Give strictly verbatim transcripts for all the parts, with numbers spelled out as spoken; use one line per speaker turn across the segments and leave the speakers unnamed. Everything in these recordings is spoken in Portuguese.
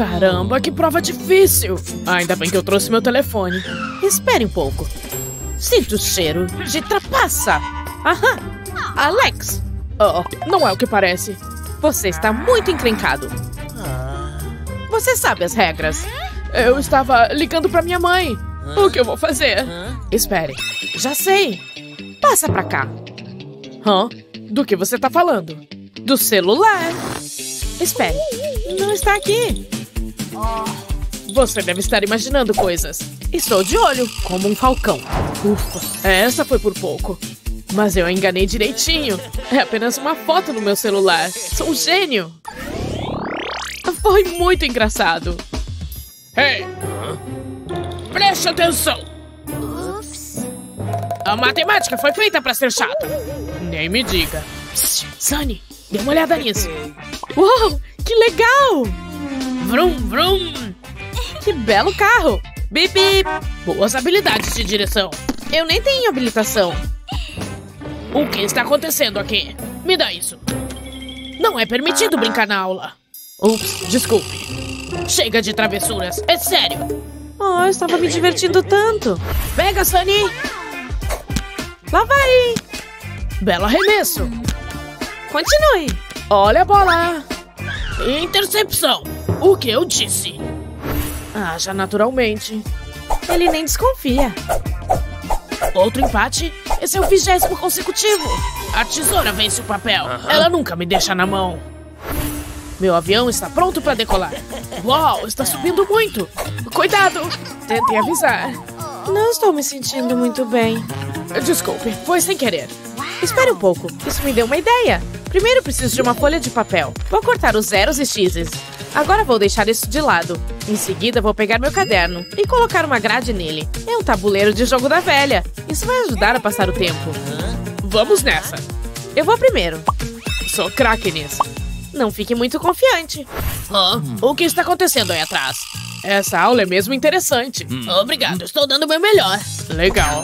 Caramba, que prova difícil. Ainda bem que eu trouxe meu telefone. Espere um pouco. Sinto o cheiro de trapaça. Aham. Alex. Oh, não é o que parece. Você está muito encrencado. Você sabe as regras. Eu estava ligando pra minha mãe. O que eu vou fazer? Espere. Já sei. Passa pra cá. Hã? Do que você tá falando? Do celular. Espere. Não está aqui. Você deve estar imaginando coisas. Estou de olho, como um falcão. Ufa, essa foi por pouco. Mas eu enganei direitinho. É apenas uma foto no meu celular. Sou um gênio. Foi muito engraçado. Hey! Preste atenção! A matemática foi feita para ser chata. Nem me diga. Psst, Sunny, dê uma olhada nisso. Uau, que legal! Vrum, vrum. Que belo carro. Bip, bip. Boas habilidades de direção. Eu nem tenho habilitação. O que está acontecendo aqui? Me dá isso. Não é permitido brincar na aula. Ups, desculpe. Chega de travessuras, é sério. Oh, eu estava me divertindo tanto. Pega, Sunny. Lá vai. Belo arremesso. Continue. Olha a bola. Intercepção. O que eu disse? Ah, já naturalmente. Ele nem desconfia. Outro empate? Esse é o vigésimo consecutivo. A tesoura vence o papel. Uhum. Ela nunca me deixa na mão. Meu avião está pronto para decolar. Uau, está subindo muito. Cuidado. Tentei avisar. Não estou me sentindo muito bem. Desculpe, foi sem querer. Espere um pouco. Isso me deu uma ideia. Primeiro preciso de uma folha de papel. Vou cortar os zeros e x's. Agora vou deixar isso de lado. Em seguida vou pegar meu caderno e colocar uma grade nele. É um tabuleiro de jogo da velha. Isso vai ajudar a passar o tempo. Vamos nessa. Eu vou primeiro. Sou craque nisso. Não fique muito confiante. Oh, o que está acontecendo aí atrás? Essa aula é mesmo interessante. Hum. Obrigado, estou dando o meu melhor. Legal.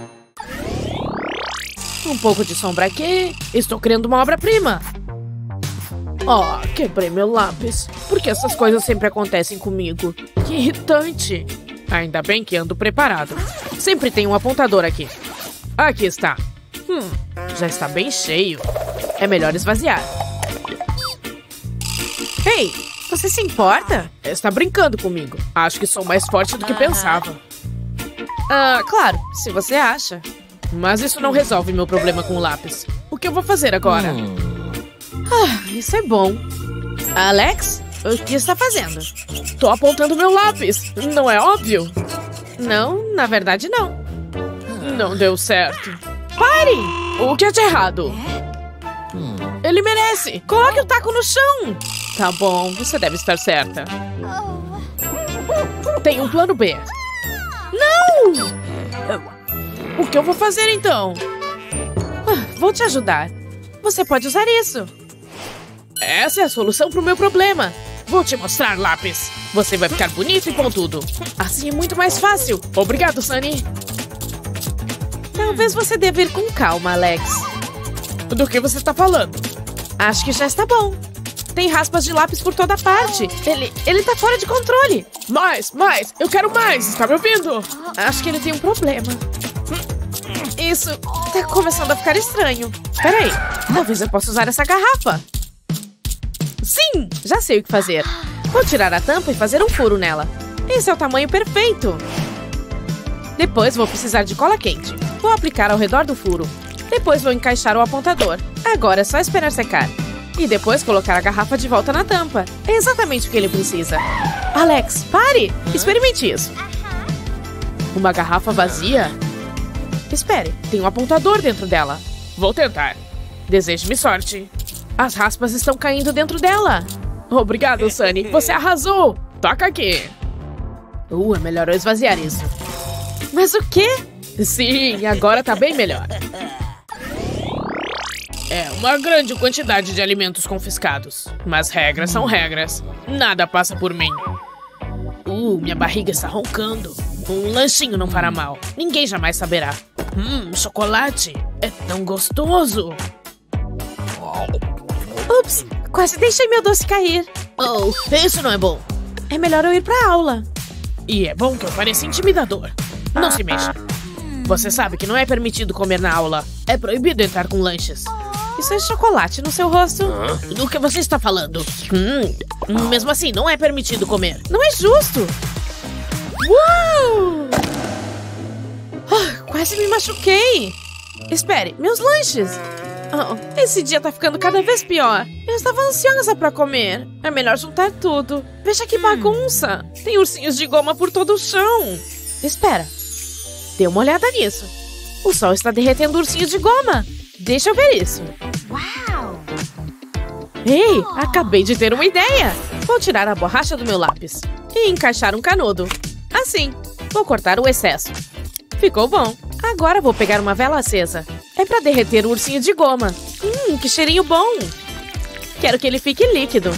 Um pouco de sombra aqui. Estou criando uma obra-prima. Oh, quebrei meu lápis. Por que essas coisas sempre acontecem comigo? Que irritante. Ainda bem que ando preparado. Sempre tem um apontador aqui. Aqui está. Hum, já está bem cheio. É melhor esvaziar. Ei, você se importa? Está brincando comigo. Acho que sou mais forte do que pensava. Ah, claro, se você acha. Mas isso não resolve meu problema com o lápis. O que eu vou fazer agora? Hum. Ah, isso é bom. Alex, o que está fazendo? Tô apontando meu lápis. Não é óbvio? Não, na verdade não. Não deu certo. Pare! O que é de errado? Hum. Ele merece. Coloque o taco no chão. Tá bom, você deve estar certa. Tem um plano B. Não! O que eu vou fazer, então? Ah, vou te ajudar. Você pode usar isso. Essa é a solução para o meu problema. Vou te mostrar, lápis. Você vai ficar bonito e pontudo. Assim é muito mais fácil. Obrigado, Sunny. Talvez você deva ir com calma, Alex. Do que você está falando? Acho que já está bom. Tem raspas de lápis por toda parte. Ele, ele tá fora de controle. Mais, mais. Eu quero mais. Está me ouvindo? Acho que ele tem um problema. Isso tá começando a ficar estranho. Peraí, talvez eu possa usar essa garrafa. Sim, já sei o que fazer. Vou tirar a tampa e fazer um furo nela. Esse é o tamanho perfeito. Depois vou precisar de cola quente. Vou aplicar ao redor do furo. Depois vou encaixar o apontador. Agora é só esperar secar. E depois colocar a garrafa de volta na tampa. É exatamente o que ele precisa. Alex, pare! Experimente isso. Uma garrafa vazia? Espere, tem um apontador dentro dela. Vou tentar. Deseje-me sorte. As raspas estão caindo dentro dela. Obrigado, Sunny. Você arrasou. Toca aqui. Uh, é melhor eu esvaziar isso. Mas o quê? Sim, agora tá bem melhor. É uma grande quantidade de alimentos confiscados. Mas regras são regras. Nada passa por mim. Uh, minha barriga está roncando. Um lanchinho não fará mal. Ninguém jamais saberá. Hum, chocolate. É tão gostoso.
Ups, quase deixei meu doce cair.
Oh, isso não é bom. É melhor eu ir pra aula. E é bom que eu pareça intimidador. Não se mexa. Você sabe que não é permitido comer na aula. É proibido entrar com lanches. Isso é chocolate no seu rosto? Do que você está falando? Hum, mesmo assim, não é permitido comer. Não é justo. Uau! Oh, quase me machuquei. Espere, meus lanches. Oh, esse dia tá ficando cada vez pior. Eu estava ansiosa pra comer. É melhor juntar tudo. Veja que bagunça. Tem ursinhos de goma por todo o chão. Espera. Dê uma olhada nisso. O sol está derretendo ursinhos de goma. Deixa eu ver isso.
Uau!
Ei, acabei de ter uma ideia. Vou tirar a borracha do meu lápis e encaixar um canudo. Assim, vou cortar o excesso. Ficou bom. Agora vou pegar uma vela acesa. É pra derreter o ursinho de goma. Hum, que cheirinho bom. Quero que ele fique líquido.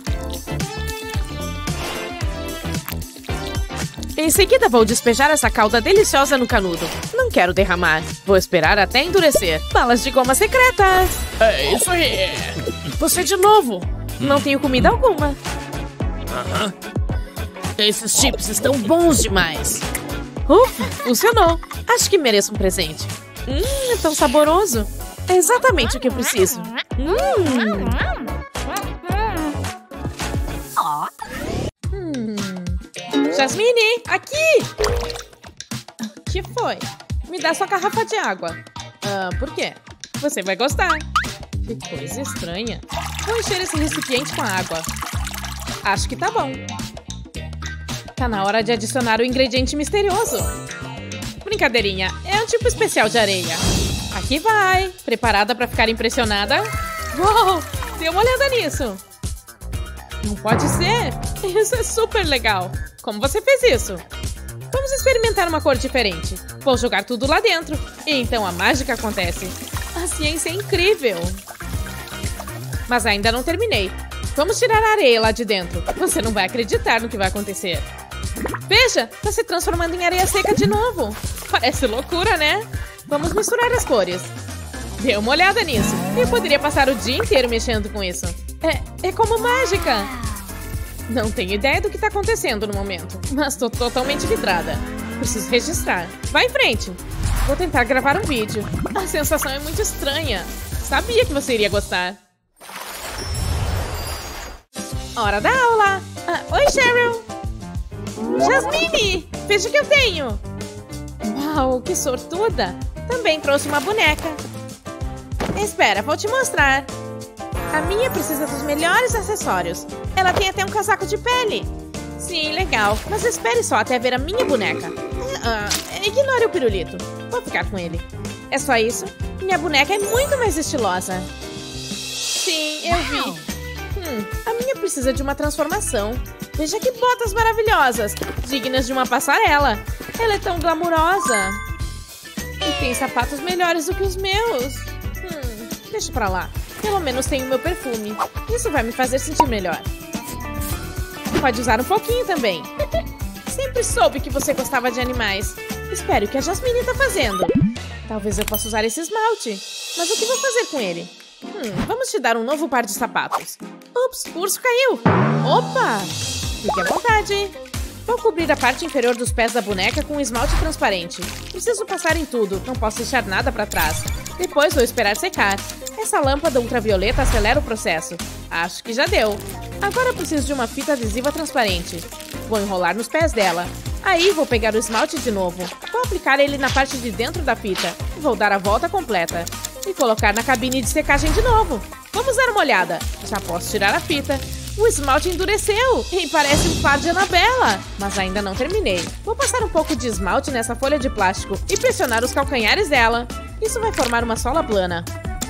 Em seguida, vou despejar essa calda deliciosa no canudo. Não quero derramar. Vou esperar até endurecer. Balas de goma secretas. É isso aí. Você de novo. Não tenho comida alguma. Aham. Esses chips estão bons demais. Ufa, funcionou. Acho que mereço um presente. Hum, é tão saboroso. É exatamente o que eu preciso. Hum. Hum. Jasmine, aqui! Que foi? Me dá sua garrafa de água. Ah, por quê? Você vai gostar. Que coisa estranha. Vou encher esse recipiente com água. Acho que tá bom. Tá na hora de adicionar o ingrediente misterioso. Brincadeirinha, é um tipo especial de areia. Aqui vai. Preparada pra ficar impressionada? Uou, dê uma olhada nisso. Não pode ser. Isso é super legal. Como você fez isso? Vamos experimentar uma cor diferente. Vou jogar tudo lá dentro. E então a mágica acontece. A ciência é incrível. Mas ainda não terminei. Vamos tirar a areia lá de dentro. Você não vai acreditar no que vai acontecer. Veja, tá se transformando em areia seca de novo. Parece loucura, né? Vamos misturar as cores. Dê uma olhada nisso. Eu poderia passar o dia inteiro mexendo com isso. É, é como mágica. Não tenho ideia do que tá acontecendo no momento, mas tô totalmente vidrada. Preciso registrar. Vai em frente. Vou tentar gravar um vídeo. A sensação é muito estranha. Sabia que você iria gostar. Hora da aula. Ah, oi, Cheryl. Jasmine, veja o que eu tenho. Uau, que sortuda. Também trouxe uma boneca. Espera, vou te mostrar. A minha precisa dos melhores acessórios. Ela tem até um casaco de pele. Sim, legal. Mas espere só até ver a minha boneca. Ah, ignore o pirulito. Vou ficar com ele. É só isso? Minha boneca é muito mais estilosa. Sim, eu vi. Hum, a minha precisa de uma transformação. Veja que botas maravilhosas. Dignas de uma passarela. Ela é tão glamurosa. E tem sapatos melhores do que os meus. Hum, deixa pra lá. Pelo menos tenho o meu perfume. Isso vai me fazer sentir melhor. Pode usar um pouquinho também. Sempre soube que você gostava de animais. Espero o que a Jasmine tá fazendo. Talvez eu possa usar esse esmalte. Mas o que vou fazer com ele? Hum, vamos te dar um novo par de sapatos. Ups, o urso caiu. Opa! Fique à vontade. Vou cobrir a parte inferior dos pés da boneca com um esmalte transparente. Preciso passar em tudo, não posso deixar nada pra trás. Depois vou esperar secar. Essa lâmpada ultravioleta acelera o processo. Acho que já deu. Agora preciso de uma fita adesiva transparente. Vou enrolar nos pés dela. Aí vou pegar o esmalte de novo. Vou aplicar ele na parte de dentro da fita. Vou dar a volta completa. E colocar na cabine de secagem de novo. Vamos dar uma olhada. Já posso tirar a fita. O esmalte endureceu e parece um par de Anabela. Mas ainda não terminei. Vou passar um pouco de esmalte nessa folha de plástico e pressionar os calcanhares dela. Isso vai formar uma sola plana.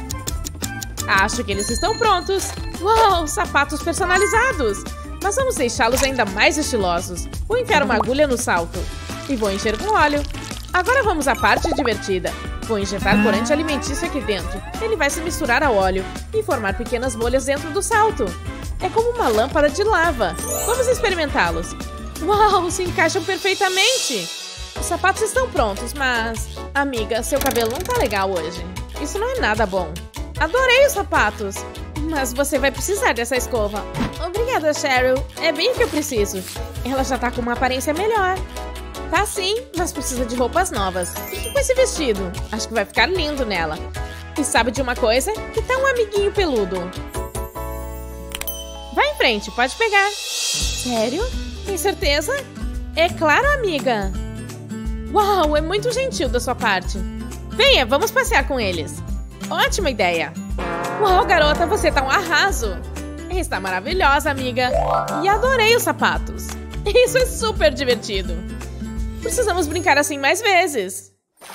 Acho que eles estão prontos. Uau, sapatos personalizados. Mas vamos deixá-los ainda mais estilosos. Vou enfiar uma agulha no salto. E vou encher com óleo. Agora vamos à parte divertida. Vou injetar corante alimentício aqui dentro. Ele vai se misturar ao óleo e formar pequenas bolhas dentro do salto. É como uma lâmpada de lava. Vamos experimentá-los. Uau, se encaixam perfeitamente. Os sapatos estão prontos, mas... Amiga, seu cabelo não tá legal hoje. Isso não é nada bom. Adorei os sapatos. Mas você vai precisar dessa escova. Obrigada, Cheryl. É bem o que eu preciso. Ela já tá com uma aparência melhor. Tá sim, mas precisa de roupas novas. Fique com esse vestido. Acho que vai ficar lindo nela. E sabe de uma coisa? Que tá um amiguinho peludo. Vai em frente, pode pegar. Sério? Tem certeza? É claro, amiga. Uau, é muito gentil da sua parte. Venha, vamos passear com eles. Ótima ideia. Uau, garota, você tá um arraso. Está maravilhosa, amiga. E adorei os sapatos. Isso é super divertido. Precisamos brincar assim mais vezes.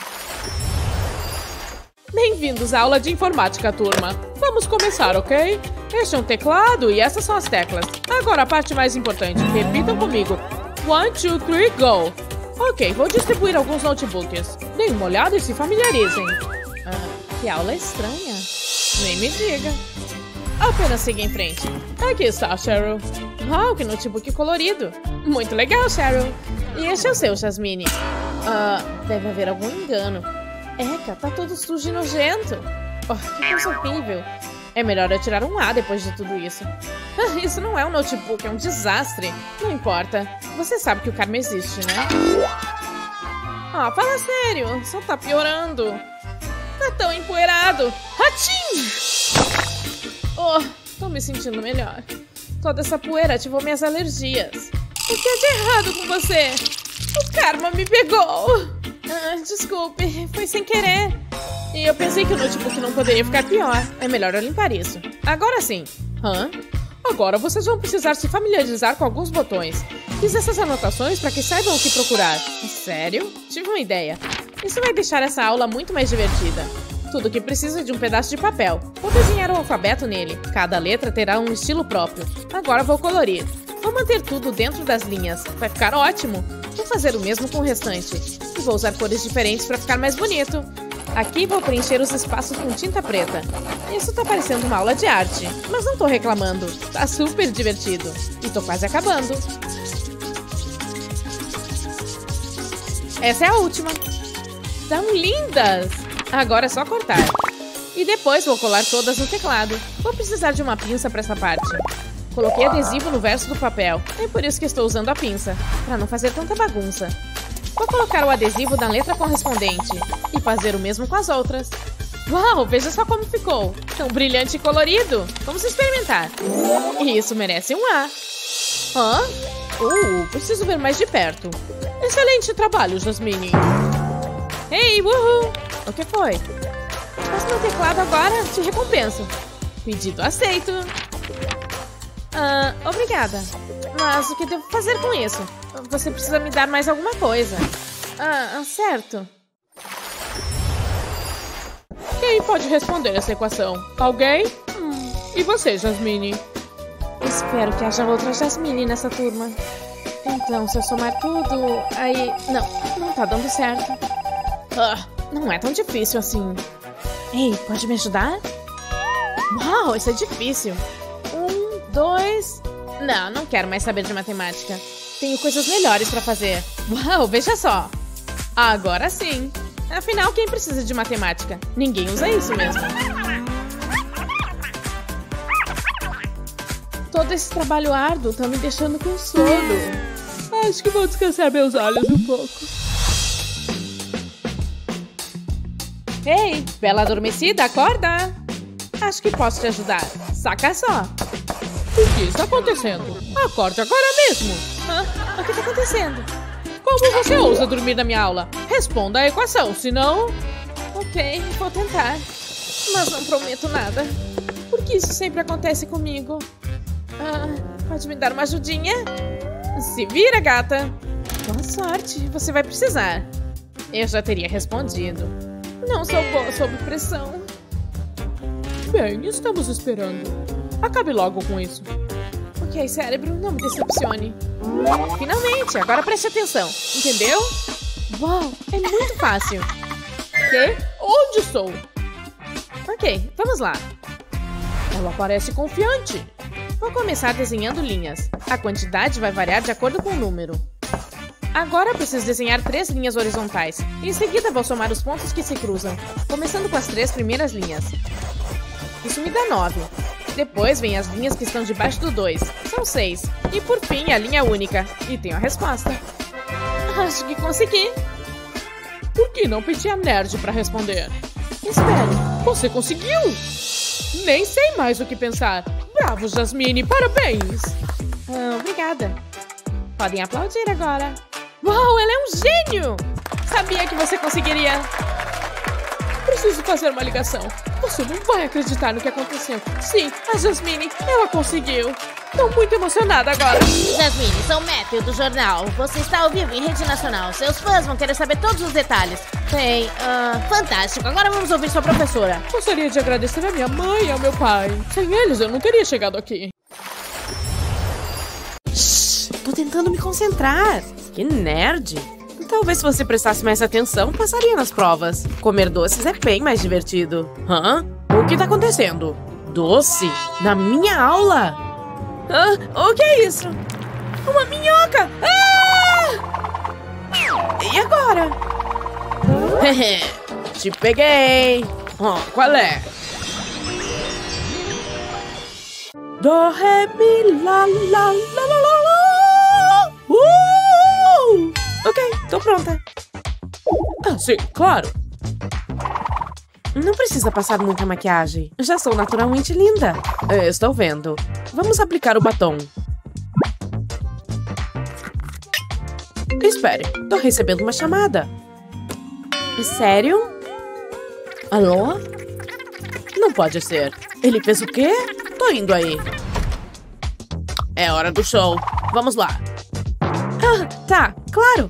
Bem-vindos à aula de informática, turma. Vamos começar, ok? Este é um teclado e essas são as teclas. Agora a parte mais importante. Repitam comigo. One, two, three, go. Ok, vou distribuir alguns notebooks. Deem uma olhada e se familiarizem. Ah, que aula estranha. Nem me diga. Apenas siga em frente. Aqui está, Cheryl. Uau, que notebook colorido. Muito legal, Cheryl. E este é o seu, Jasmine. Ah, deve haver algum engano. Eca, tá todo sujo e nojento. Oh, que coisa horrível. É melhor eu tirar um A depois de tudo isso. Isso não é um notebook, é um desastre. Não importa. Você sabe que o karma existe, né? Ah, fala sério. Só tá piorando. Tá tão empoeirado. Hatim! Oh, tô me sentindo melhor. Toda essa poeira ativou minhas alergias. O que é de errado com você? O karma me pegou. Ah, desculpe, foi sem querer. E eu pensei que o notebook não poderia ficar pior. É melhor eu limpar isso. Agora sim. Hã? Agora vocês vão precisar se familiarizar com alguns botões. Fiz essas anotações para que saibam o que procurar. Sério? Tive uma ideia. Isso vai deixar essa aula muito mais divertida. Tudo que precisa é de um pedaço de papel. Vou desenhar o alfabeto nele. Cada letra terá um estilo próprio. Agora vou colorir. Vou manter tudo dentro das linhas. Vai ficar ótimo. Vou fazer o mesmo com o restante. E vou usar cores diferentes para ficar mais bonito. Aqui vou preencher os espaços com tinta preta. Isso tá parecendo uma aula de arte. Mas não tô reclamando. Tá super divertido. E tô quase acabando. Essa é a última. Tão lindas! Agora é só cortar. E depois vou colar todas no teclado. Vou precisar de uma pinça para essa parte. Coloquei adesivo no verso do papel. É por isso que estou usando a pinça. Para não fazer tanta bagunça. Vou colocar o adesivo na letra correspondente. E fazer o mesmo com as outras. Uau, veja só como ficou. Tão brilhante e colorido. Vamos experimentar. E isso merece um A. Hã? Uh, preciso ver mais de perto. Excelente trabalho, Jasmine. Ei, uhul! O que foi? Mas meu teclado agora te recompenso. Pedido aceito. Ah, obrigada. Mas o que devo fazer com isso? Você precisa me dar mais alguma coisa. Ah, certo. Quem pode responder essa equação? Alguém? Hum. E você, Jasmine? Espero que haja outra Jasmine nessa turma. Então, se eu somar tudo... Aí... Não, não tá dando certo. Ah, não é tão difícil assim. Ei, pode me ajudar? Uau, isso é difícil. Um, dois... Não, não quero mais saber de matemática. Tenho coisas melhores pra fazer. Uau, veja só. Agora sim. Afinal, quem precisa de matemática? Ninguém usa isso mesmo. Todo esse trabalho árduo tá me deixando com sono. Acho que vou descansar meus olhos um pouco. Ei, bela adormecida, acorda! Acho que posso te ajudar. Saca só. O que está acontecendo? Acorde agora mesmo. Ah, o que está acontecendo? Como você ousa dormir na minha aula? Responda a equação, senão... Ok, vou tentar. Mas não prometo nada. Por que isso sempre acontece comigo? Ah, pode me dar uma ajudinha? Se vira, gata. Boa sorte, você vai precisar. Eu já teria respondido. Não sou boa sob pressão. Bem, estamos esperando. Acabe logo com isso. Ok, cérebro, não me decepcione. Finalmente, agora preste atenção. Entendeu? Uau, é muito fácil. Que? Onde estou? Ok, vamos lá. Ela parece confiante. Vou começar desenhando linhas. A quantidade vai variar de acordo com o número. Agora preciso desenhar três linhas horizontais. Em seguida vou somar os pontos que se cruzam, começando com as três primeiras linhas. Isso me dá nove. Depois vem as linhas que estão debaixo do dois. São seis. E por fim, a linha única. E tenho a resposta. Acho que consegui. Por que não pedi a nerd pra responder? Espere, você conseguiu? Nem sei mais o que pensar. Bravo, Jasmine, parabéns. Ah, obrigada. Podem aplaudir agora. Uau, ela é um gênio! Sabia que você conseguiria. Preciso fazer uma ligação. Você não vai acreditar no que aconteceu. Sim, a Jasmine, ela conseguiu. Tô muito emocionada agora.
Jasmine, sou o Matthew do jornal. Você está ao vivo em rede nacional. Seus fãs vão querer saber todos os detalhes. Bem, uh, fantástico. Agora vamos ouvir sua professora.
Gostaria de agradecer a minha mãe e ao meu pai. Sem eles, eu não teria chegado aqui. Shhh, tô tentando me concentrar. Que nerd. Talvez se você prestasse mais atenção, passaria nas provas. Comer doces é bem mais divertido. Hã? O que tá acontecendo? Doce? Na minha aula? Ah, o que é isso? Uma minhoca! Ah! E agora? Te peguei! Oh, qual é? Do, ré, mi, lá, lá, lá, lá, lá, lá. Uh! Ok, tô pronta. Ah, sim, claro. Não precisa passar muita maquiagem. Já sou naturalmente linda. Eu estou vendo. Vamos aplicar o batom. Espere, tô recebendo uma chamada. Sério? Alô? Não pode ser. Ele fez o quê? Tô indo aí. É hora do show. Vamos lá. Ah, tá, claro.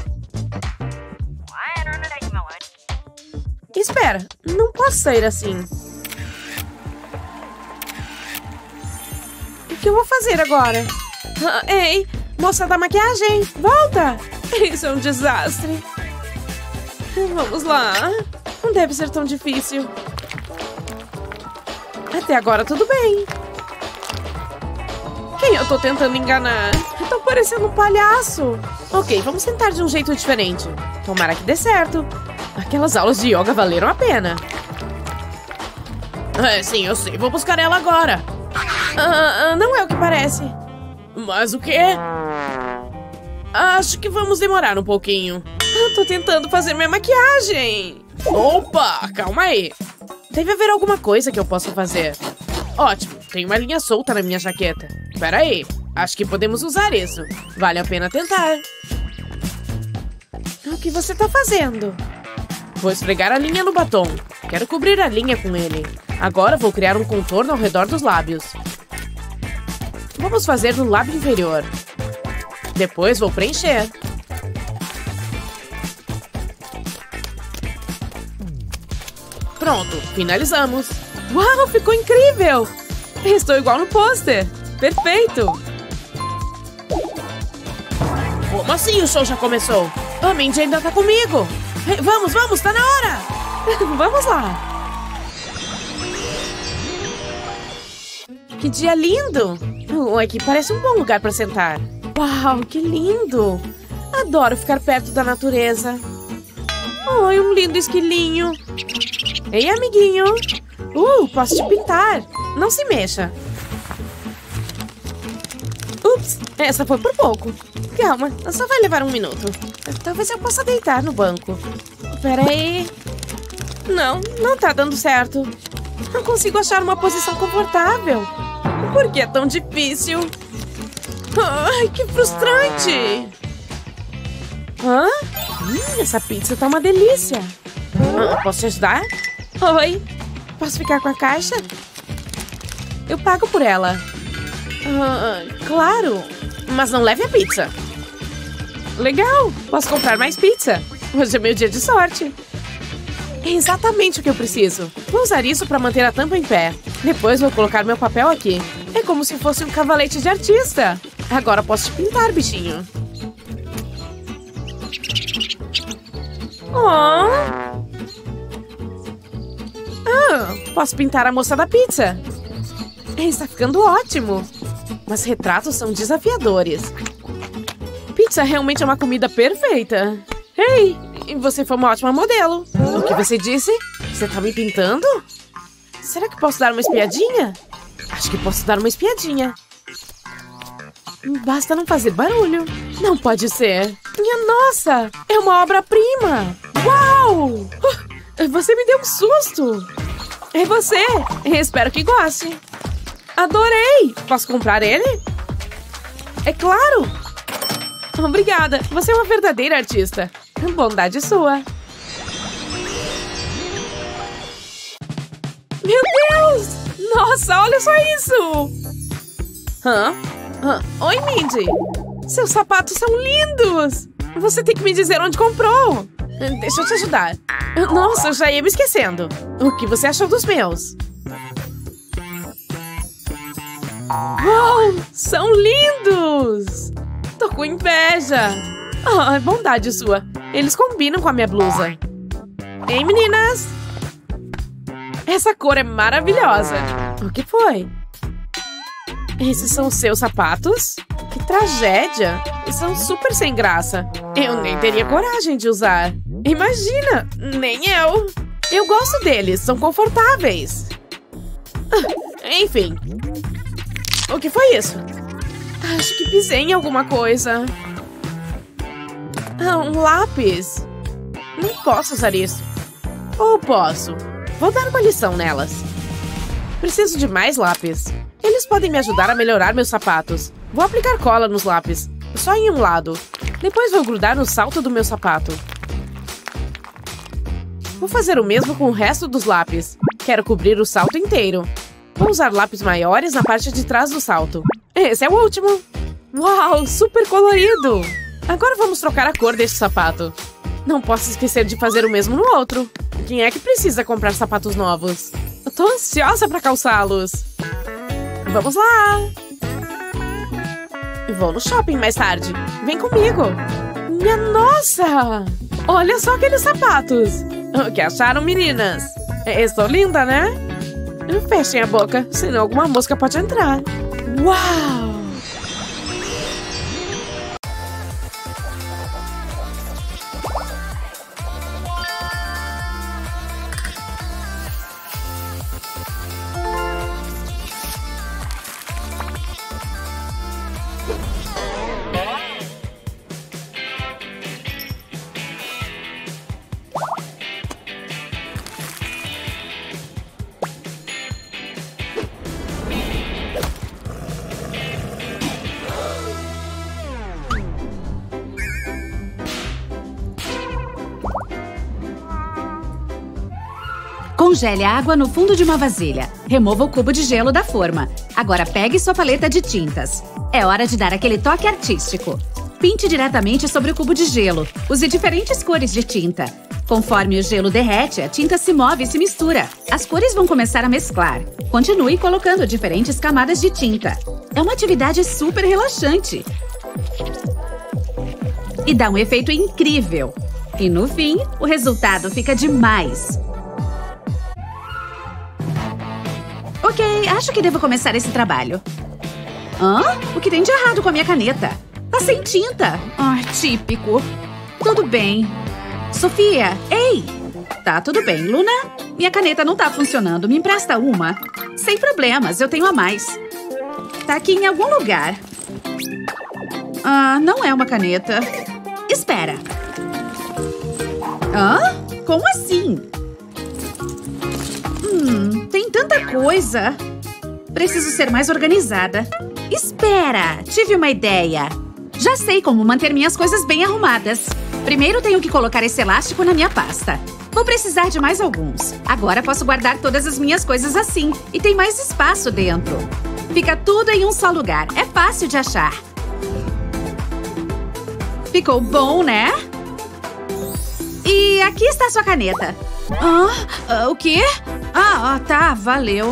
Espera, não posso sair assim. O que eu vou fazer agora? Ah, ei, moça da maquiagem, volta! Isso é um desastre. Vamos lá. Não deve ser tão difícil. Até agora tudo bem. Quem eu tô tentando enganar? Eu tô parecendo um palhaço. Ok, vamos tentar de um jeito diferente. Tomara que dê certo. Aquelas aulas de yoga valeram a pena. É, sim, eu sei. Vou buscar ela agora. Ah, não é o que parece. Mas o quê? Acho que vamos demorar um pouquinho. Eu tô tentando fazer minha maquiagem. Opa, calma aí. Deve haver alguma coisa que eu possa fazer. Ótimo, tem uma linha solta na minha jaqueta. Pera aí, acho que podemos usar isso. Vale a pena tentar. O que você tá fazendo? Vou esfregar a linha no batom. Quero cobrir a linha com ele. Agora vou criar um contorno ao redor dos lábios. Vamos fazer no lábio inferior. Depois vou preencher. Pronto, finalizamos. Uau, ficou incrível! Estou igual no pôster. Perfeito! Como assim o show já começou? A Mindy ainda tá comigo. Vamos, vamos, tá na hora! Vamos lá! Que dia lindo! Oh, aqui parece um bom lugar pra sentar. Uau, que lindo! Adoro ficar perto da natureza. Oi, um lindo esquilinho. Ei, amiguinho. Uh, posso te pintar. Não se mexa. Ups, essa foi por pouco. Calma, só vai levar um minuto. Talvez eu possa deitar no banco. Pera aí. Não, não tá dando certo. Não consigo achar uma posição confortável. Por que é tão difícil? Ai, que frustrante. Hã? Hum, essa pizza tá uma delícia. Ah, posso te ajudar? Oi, posso ficar com a caixa? Eu pago por ela. Ah, claro, mas não leve a pizza. Legal, posso comprar mais pizza. Hoje é meu dia de sorte. É exatamente o que eu preciso. Vou usar isso para manter a tampa em pé. Depois vou colocar meu papel aqui. É como se fosse um cavalete de artista. Agora posso te pintar, bichinho. Oh. Ah, posso pintar a moça da pizza. Está ficando ótimo. Mas retratos são desafiadores. Pizza realmente é uma comida perfeita. Ei, você foi uma ótima modelo. O que você disse? Você tá me pintando? Será que posso dar uma espiadinha? Acho que posso dar uma espiadinha. Basta não fazer barulho. Não pode ser. Minha nossa! É uma obra-prima! Uau! Uh, você me deu um susto! É você! Espero que goste. Adorei! Posso comprar ele? É claro! Obrigada! Você é uma verdadeira artista. Bondade sua. Meu Deus! Nossa, olha só isso! Hã? Hã? Oi, Mindy! Seus sapatos são lindos! Você tem que me dizer onde comprou! Deixa eu te ajudar. Nossa, eu já ia me esquecendo. O que você achou dos meus? Uau! São lindos! Tô com inveja! Ah, bondade sua! Eles combinam com a minha blusa. Ei, meninas! Essa cor é maravilhosa! O que foi? Esses são os seus sapatos? Que tragédia! São super sem graça. Eu nem teria coragem de usar. Imagina! Nem eu! Eu gosto deles, são confortáveis. Ah, enfim. O que foi isso? Acho que pisei em alguma coisa. Ah, um lápis. Não posso usar isso. Ou posso? Vou dar uma lição nelas. Preciso de mais lápis. Eles podem me ajudar a melhorar meus sapatos. Vou aplicar cola nos lápis. Só em um lado. Depois vou grudar no salto do meu sapato. Vou fazer o mesmo com o resto dos lápis. Quero cobrir o salto inteiro. Vou usar lápis maiores na parte de trás do salto. Esse é o último. Uau, super colorido. Agora vamos trocar a cor deste sapato. Não posso esquecer de fazer o mesmo no outro. Quem é que precisa comprar sapatos novos? Eu tô ansiosa para calçá-los. Vamos lá. Vou no shopping mais tarde. Vem comigo. Minha nossa! Olha só aqueles sapatos. O que acharam, meninas? Estou linda, né? Fechem a boca, senão alguma mosca pode entrar. Uau!
Congele a água no fundo de uma vasilha. Remova o cubo de gelo da forma. Agora pegue sua paleta de tintas. É hora de dar aquele toque artístico. Pinte diretamente sobre o cubo de gelo. Use diferentes cores de tinta. Conforme o gelo derrete, a tinta se move e se mistura. As cores vão começar a mesclar. Continue colocando diferentes camadas de tinta. É uma atividade super relaxante. E dá um efeito incrível. E no fim, o resultado fica demais. Ok, acho que devo começar esse trabalho. Hã? O que tem de errado com a minha caneta? Tá sem tinta. Ah, típico. Tudo bem. Sofia, ei! Tá tudo bem, Luna? Minha caneta não tá funcionando. Me empresta uma? Sem problemas, eu tenho a mais. Tá aqui em algum lugar. Ah, não é uma caneta. Espera. Hã? Como assim? Hum, tem tanta coisa. Preciso ser mais organizada. Espera, tive uma ideia. Já sei como manter minhas coisas bem arrumadas. Primeiro tenho que colocar esse elástico na minha pasta. Vou precisar de mais alguns. Agora posso guardar todas as minhas coisas assim. E tem mais espaço dentro. Fica tudo em um só lugar. É fácil de achar. Ficou bom, né? E aqui está sua caneta. Ah, o quê? Ah, tá, valeu.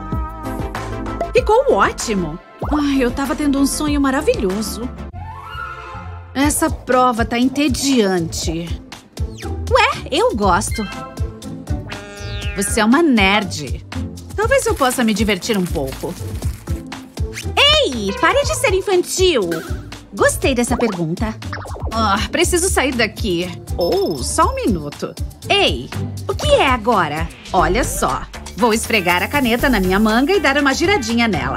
Ficou ótimo. Ai, eu tava tendo um sonho maravilhoso. Essa prova tá entediante. Ué, eu gosto. Você é uma nerd. Talvez eu possa me divertir um pouco. Ei, pare de ser infantil. Gostei dessa pergunta. Ah, preciso sair daqui. Oh, só um minuto. Ei, o que é agora? Olha só. Vou esfregar a caneta na minha manga e dar uma giradinha nela.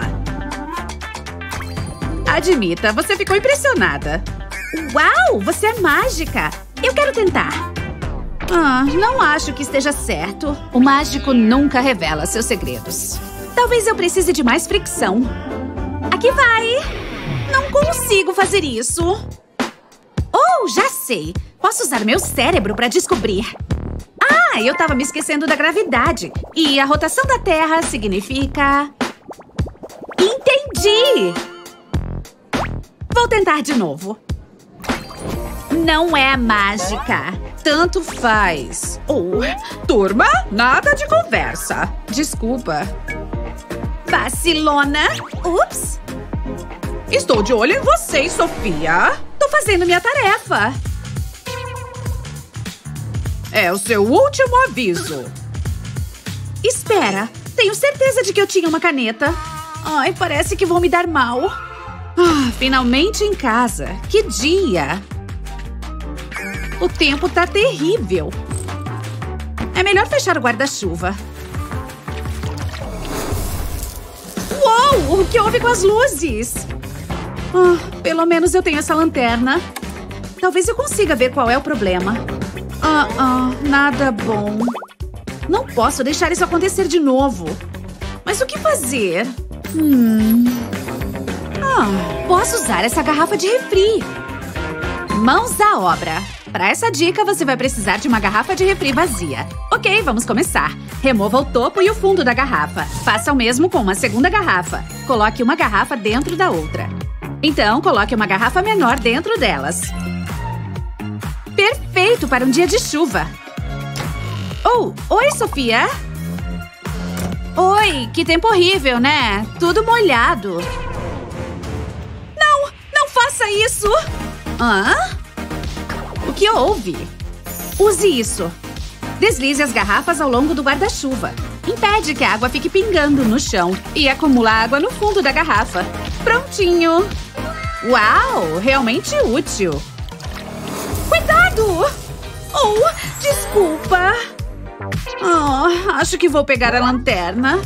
Admita, você ficou impressionada. Uau, você é mágica! Eu quero tentar. Ah, não acho que esteja certo. O mágico nunca revela seus segredos. Talvez eu precise de mais fricção. Aqui vai! Não consigo fazer isso. Oh, já sei. Posso usar meu cérebro para descobrir. Ah, eu tava me esquecendo da gravidade. E a rotação da Terra significa... Entendi! Vou tentar de novo. Não é mágica. Tanto faz. Oh, turma, nada de conversa. Desculpa. Vacilona. Ups. Estou de olho em vocês, Sofia. Tô fazendo minha tarefa. É o seu último aviso. Espera. Tenho certeza de que eu tinha uma caneta. Ai, parece que vou me dar mal. Ah, finalmente em casa. Que dia. O tempo tá terrível. É melhor fechar o guarda-chuva. Uou! O que houve com as luzes? Ah, pelo menos eu tenho essa lanterna. Talvez eu consiga ver qual é o problema. Ah, ah, nada bom. Não posso deixar isso acontecer de novo. Mas o que fazer? Hum... Ah, posso usar essa garrafa de refri. Mãos à obra. Para essa dica, você vai precisar de uma garrafa de refri vazia. Ok, vamos começar. Remova o topo e o fundo da garrafa. Faça o mesmo com uma segunda garrafa. Coloque uma garrafa dentro da outra. Então, coloque uma garrafa menor dentro delas. Perfeito para um dia de chuva. Oh, oi, Sofia. Oi, que tempo horrível, né? Tudo molhado. Não, não faça isso. Hã? O que houve? Use isso. Deslize as garrafas ao longo do guarda-chuva. Impede que a água fique pingando no chão e acumula água no fundo da garrafa. Prontinho! Uau! Realmente útil! Cuidado! Oh, desculpa! Oh, acho que vou pegar a lanterna.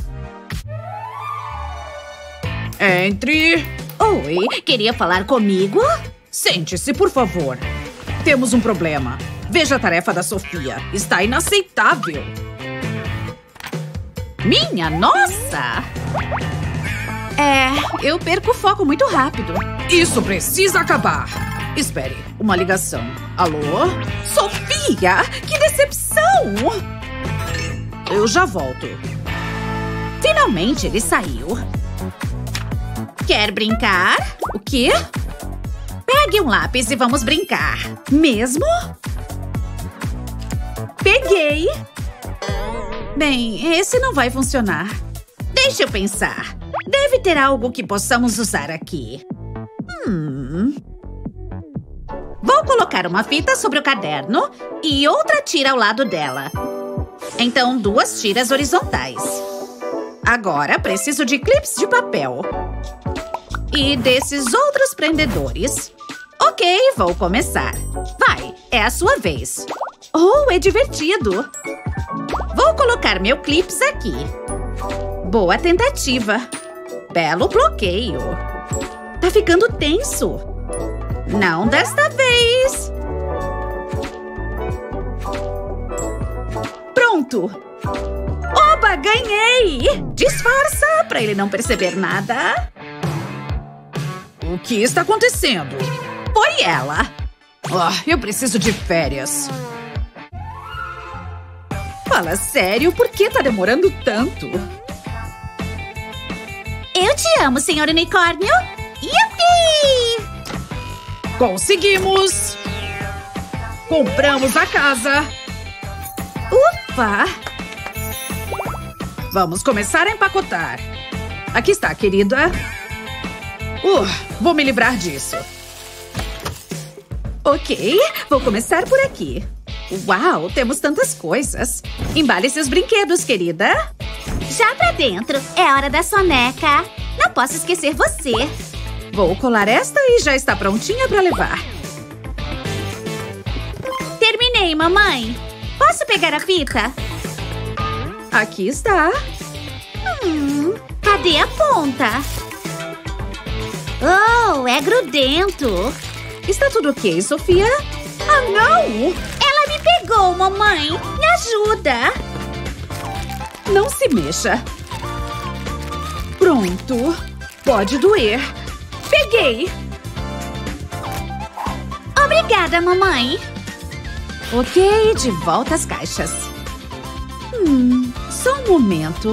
Entre... Oi, queria falar comigo? Sente-se, por favor. Temos um problema. Veja a tarefa da Sofia. Está inaceitável. Minha nossa! É, eu perco o foco muito rápido. Isso precisa acabar. Espere, uma ligação. Alô? Sofia! Que decepção! Eu já volto. Finalmente ele saiu. Quer brincar? O quê? Pegue um lápis e vamos brincar. Mesmo? Peguei. Bem, esse não vai funcionar. Deixa eu pensar. Deve ter algo que possamos usar aqui. Hum... Vou colocar uma fita sobre o caderno e outra tira ao lado dela. Então, duas tiras horizontais. Agora, preciso de clips de papel. E desses outros prendedores. Ok, vou começar. Vai, é a sua vez. Oh, é divertido. Vou colocar meu clips aqui. Boa tentativa. Belo bloqueio. Tá ficando tenso. Não desta vez. Pronto. Oba, ganhei! Disfarça pra ele não perceber nada. O que está acontecendo? Foi ela. Oh, eu preciso de férias. Fala sério, por que tá demorando tanto? Eu te amo, senhor unicórnio. Yupi! Conseguimos! Compramos a casa. Ufa! Vamos começar a empacotar. Aqui está, querida. Uh, vou me livrar disso. Ok, vou começar por aqui. Uau, temos tantas coisas. Embale seus brinquedos, querida. Já pra dentro. É hora da soneca. Não posso esquecer você. Vou colar esta e já está prontinha pra levar. Terminei, mamãe. Posso pegar a fita? Aqui está.
Hum, cadê a ponta? Oh, é grudento.
Está tudo ok, Sofia? Ah, não!
Ela me pegou, mamãe. Me ajuda.
Não se mexa. Pronto. Pode doer. Peguei.
Obrigada, mamãe.
Ok, de volta às caixas. Hum, só um momento.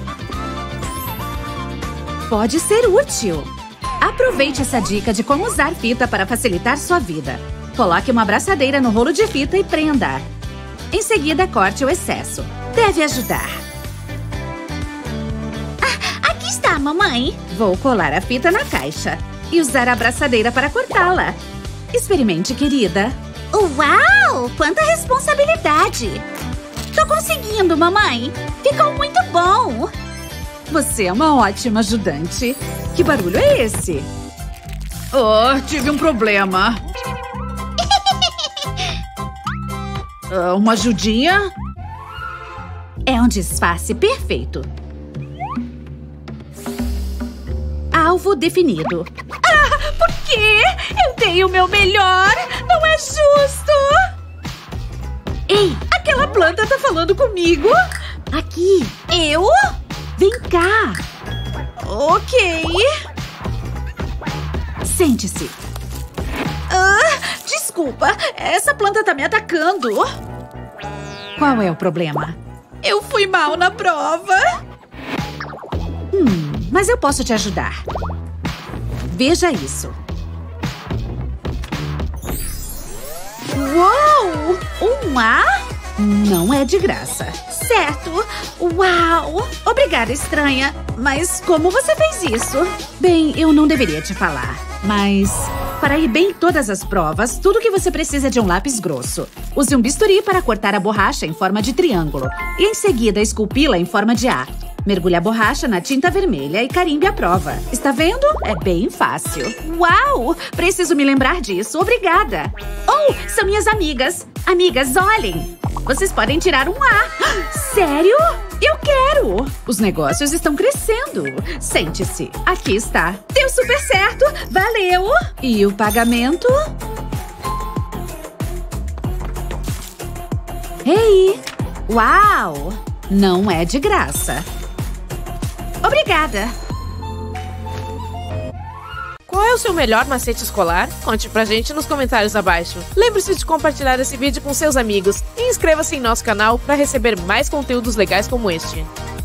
Pode ser útil. Aproveite essa dica de como usar fita para facilitar sua vida. Coloque uma abraçadeira no rolo de fita e prenda. Em seguida, corte o excesso. Deve ajudar.
Ah, aqui está, mamãe.
Vou colar a fita na caixa e usar a abraçadeira para cortá-la. Experimente, querida.
Uau! Quanta responsabilidade! Tô conseguindo, mamãe! Ficou muito bom!
Você é uma ótima ajudante. Que barulho é esse? Oh, tive um problema. uh, uma ajudinha? É um disfarce perfeito. Alvo definido. Ah, por quê? Eu dei o meu melhor! Não é justo! Ei, aquela planta tá falando comigo?
Aqui. Eu?
Vem cá. Ok. Sente-se. Ah, desculpa, essa planta tá me atacando. Qual é o problema? Eu fui mal na prova. Hum, mas eu posso te ajudar. Veja isso. Uou! Um A? Não é de graça.
Certo. Uau!
Obrigada, estranha. Mas como você fez isso? Bem, eu não deveria te falar. Mas para ir bem em todas as provas, tudo que você precisa é de um lápis grosso. Use um bisturi para cortar a borracha em forma de triângulo. E em seguida, esculpi-la em forma de A. Mergulhe a borracha na tinta vermelha e carimbe a prova. Está vendo? É bem fácil. Uau! Preciso me lembrar disso. Obrigada. Oh, são minhas amigas. Amigas, olhem. Vocês podem tirar um A. Sério? Eu quero! Os negócios estão crescendo. Sente-se. Aqui está. Deu super certo. Valeu! E o pagamento? Ei! Uau! Não é de graça. Obrigada!
Qual é o seu melhor macete escolar? Conte pra gente nos comentários abaixo. Lembre-se de compartilhar esse vídeo com seus amigos e inscreva-se em nosso canal para receber mais conteúdos legais como este.